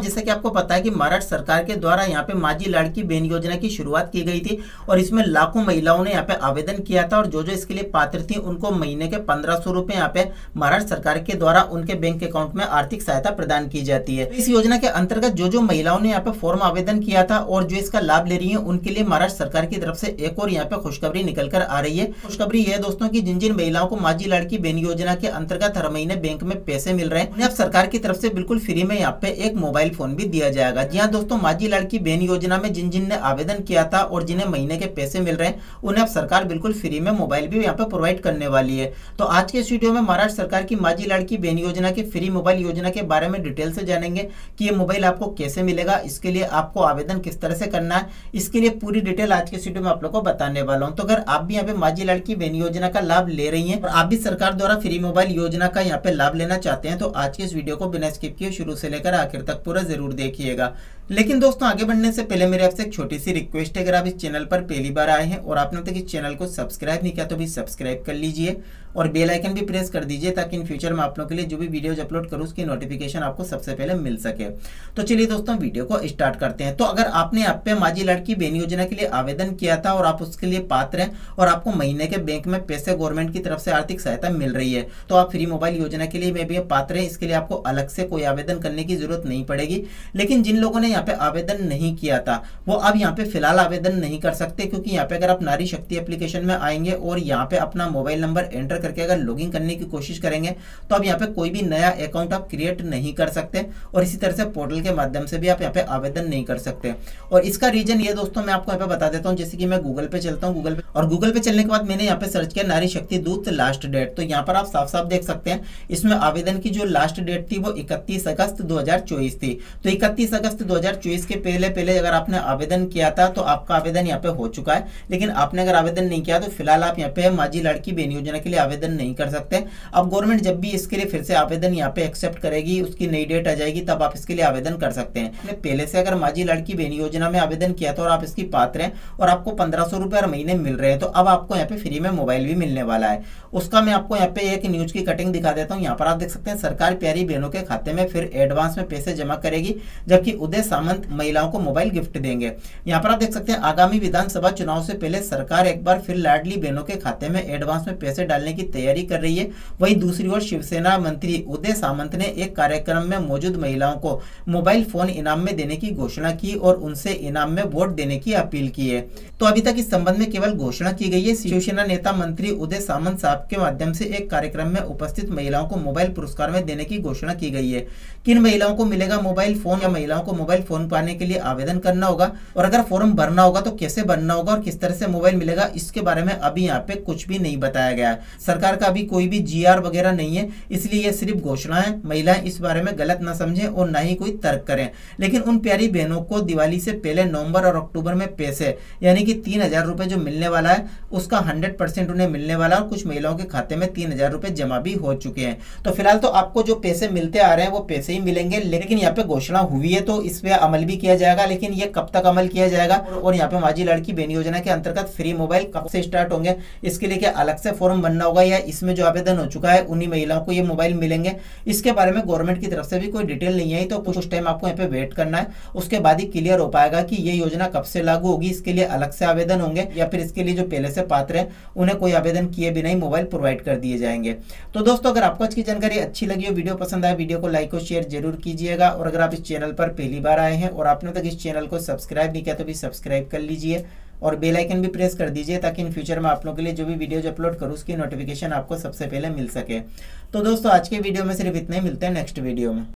जैसा कि आपको पता है कि महाराष्ट्र सरकार के द्वारा यहाँ पे माझी लाड़की बहन योजना की शुरुआत की गई थी और इसमें लाखों महिलाओं ने यहाँ पे आवेदन किया था और जो जो इसके लिए पात्र थी उनको महीने के 1500 रुपए यहाँ पे महाराष्ट्र सरकार के द्वारा उनके बैंक अकाउंट में आर्थिक सहायता प्रदान की जाती है। इस योजना के अंतर्गत जो जो महिलाओं ने यहाँ पे फॉर्म आवेदन किया था और जो इसका लाभ ले रही है उनके लिए महाराष्ट्र सरकार की तरफ से एक और यहाँ पे खुशखबरी निकल कर आ रही है। खुशखबरी यह है दोस्तों की जिन जिन महिलाओं को माझी लाड़की बहन योजना के अंतर्गत हर महीने बैंक में पैसे मिल रहे हैं उन्हें अब सरकार की तरफ से बिल्कुल फ्री में यहाँ पे एक मोबाइल फोन भी दिया जाएगा। जी हाँ दोस्तों, माझी लाड़की बहन योजना में जिन जिन ने आवेदन किया था और जिन्हें महीने के पैसे मिल रहे हैं उन्हें अब सरकार बिल्कुल फ्री में मोबाइल भी यहाँ पे प्रोवाइड करने वाली है। तो आज के इस वीडियो में महाराष्ट्र सरकार की माझी लाड़की बहन योजना की फ्री मोबाइल योजना के बारे में डिटेल से जानेंगे कि ये मोबाइल आपको कैसे मिलेगा, इसके लिए आपको आवेदन किस तरह से करना है, इसके लिए पूरी डिटेल आज के वीडियो में आप लोग को बताने वाला हूँ। तो अगर आप भी यहाँ पे माझी लाड़की बहन योजना का लाभ ले रही हैं और आप भी सरकार द्वारा फ्री मोबाइल योजना का यहाँ पे लाभ लेना चाहते हैं तो आज के इस वीडियो को बिना स्किप किए शुरू से लेकर आखिर तक पूरा जरूर देखिएगा। लेकिन दोस्तों आगे बढ़ने से पहले मेरे आपसे एक छोटी सी रिक्वेस्ट है, अगर आप इस चैनल पर पहली बार आए हैं और आपने तक इस चैनल को सब्सक्राइब नहीं किया तो भी सब्सक्राइब कर लीजिए और बेल आइकन भी प्रेस कर दीजिए ताकि इन फ्यूचर में आप लोगों के लिए जो भी वीडियोज अपलोड करूँ उसकी नोटिफिकेशन आपको सबसे पहले मिल सके। तो चलिए दोस्तों वीडियो को स्टार्ट करते हैं। तो अगर आपने यहाँ पे माझी लाड़की बहन योजना के लिए आवेदन किया था और आप उसके लिए पात्र हैं और आपको महीने के बैंक में पैसे गवर्नमेंट की तरफ से आर्थिक सहायता मिल रही है तो आप फ्री मोबाइल योजना के लिए में भी पात्र हैं, इसके लिए आपको अलग से कोई आवेदन करने की जरूरत नहीं पड़ेगी। लेकिन जिन लोगों ने यहाँ पे आवेदन नहीं किया था वो अब यहाँ पे फिलहाल आवेदन नहीं कर सकते, क्योंकि यहाँ पे अगर आप नारी शक्ति एप्लीकेशन में आएंगे और यहाँ पे अपना मोबाइल नंबर एंटर करके अगर लॉगिन करने की कोशिश करेंगे तो अब यहाँ पे कोई भी नया अकाउंट आप क्रिएट नहीं कर सकते और इसी तरह से पोर्टल के माध्यम से भी आप यहाँ पे आवेदन नहीं कर सकते। और इसका रीजन ये दोस्तों मैं आपको यहाँ पे बता देता हूँ। जैसे कि मैं गूगल पे चलता हूँ, गूगल पे चलने के बाद मैंने यहाँ पे सर्च किया नारी शक्ति दूत लास्ट डेट, तो यहाँ पर आप साफ साफ देख सकते हैं इसमें आवेदन की जो लास्ट डेट थी वो 31 अगस्त 2024 थी। तो 31 अगस्त 2024 के पहले अगर आपने आवेदन किया था तो आपका आवेदन यहाँ पे हो चुका है। लेकिन आपने अगर आवेदन नहीं किया तो फिलहाल आप यहाँ पे माझी लाड़की बहन योजना के लिए आवेदन नहीं कर सकते। अब गवर्नमेंट जब भी इसके लिए फिर से आवेदन यहाँ पे एक्सेप्ट करेगी, उसकी नई डेट आ जाएगी तब आप इसके लिए आवेदन कर सकते हैं। पहले से अगर माझी लाड़की बहन योजना में आवेदन किया था और आप इसकी पात्र हैं और आपको 1500 रुपए हर महीने मिल रहे हैं तो अब आपको यहाँ पे फ्री में मोबाइल भी मिलने वाला है। उसका मैं आपको यहाँ पे एक न्यूज की कटिंग दिखा देता हूँ। यहाँ पर आप देख सकते हैं सरकार प्यारी बहनों के खाते में फिर एडवांस में पैसे जमा करेगी जबकि उदय सामंत महिलाओं को मोबाइल गिफ्ट देंगे। यहाँ पर आप देख सकते हैं आगामी विधानसभा चुनाव से पहले सरकार एक बार फिर लाडली बहनों के खाते में एडवांस में पैसे डालने की तैयारी कर रही है। वहीं दूसरी ओर शिवसेना मंत्री उदय सामंत ने एक कार्यक्रम में मौजूद महिलाओं को मोबाइल फोन इनाम में देने की घोषणा की और उनसे इनाम में वोट देने की अपील की है। तो अभी तक इस संबंध में केवल घोषणा की गई है। शिवसेना नेता मंत्री उदय सामंत साहब के माध्यम से एक कार्यक्रम में उपस्थित महिलाओं को मोबाइल पुरस्कार में देने की घोषणा की गई है। किन महिलाओं को मिलेगा मोबाइल फोन या महिलाओं को मोबाइल फोन पाने के लिए आवेदन करना होगा और अगर फॉर्म भरना होगा तो कैसे भरना होगा और किस तरह से मोबाइल मिलेगा, इसके बारे में अभी यहाँ पे कुछ भी नहीं बताया गया है। सरकार का अभी कोई भी जीआर वगैरह नहीं है, इसलिए ये सिर्फ घोषणा है। महिलाएं इस बारे में गलत ना समझें और ना ही कोई तर्क करें। लेकिन उन प्यारी बहनों को दिवाली से पहले नवंबर और अक्टूबर में पैसे यानी कि 3000 रुपए जो मिलने वाला है उसका 100% उन्हें मिलने वाला है और कुछ महिलाओं के खाते में 3000 रुपए जमा भी हो चुके हैं। तो फिलहाल तो आपको जो पैसे मिलते आ रहे हैं वो पैसे ही मिलेंगे, लेकिन यहाँ पे घोषणा हुई है तो इस पे अमल भी किया जाएगा। लेकिन ये कब तक अमल किया जाएगा और यहाँ पे माझी लाड़की बहन योजना के अंतर्गत फ्री मोबाइल कब से स्टार्ट होंगे, इसके लिए क्या अलग से फॉर्म बनना होगा या इसमें जो आवेदन हो चुका है उन्हीं महिलाओं को ये मोबाइल मिलेंगे, इसके बारे में गवर्नमेंट की तरफ से भी कोई डिटेल नहीं आई। तो कुछ टाइम आपको यहाँ पे वेट करना है, उसके बाद ही क्लियर हो पाएगा कि ये योजना कब से लागू होगी, इसके लिए अलग से आवेदन होंगे या फिर इसके लिए जो पहले से पात्र हैं उन्हें कोई आवेदन किए बिना ही मोबाइल प्रोवाइड कर दिए जाएंगे। तो दोस्तों अगर आपको आज की जानकारी अच्छी लगी हो, वीडियो पसंद आए, वीडियो को लाइक और शेयर जरूर कीजिएगा और अगर आप इस चैनल पर पहली बार आए हैं और आपने तक इस चैनल को सब्सक्राइब नहीं किया तो भी सब्सक्राइब कर लीजिए और बेल आइकन भी प्रेस कर दीजिए ताकि इन फ्यूचर में आप लोगों के लिए जो भी वीडियोज अपलोड करूँ उसकी नोटिफिकेशन आपको सबसे पहले मिल सके। तो दोस्तों आज के वीडियो में सिर्फ इतना ही, मिलते हैं नेक्स्ट वीडियो में।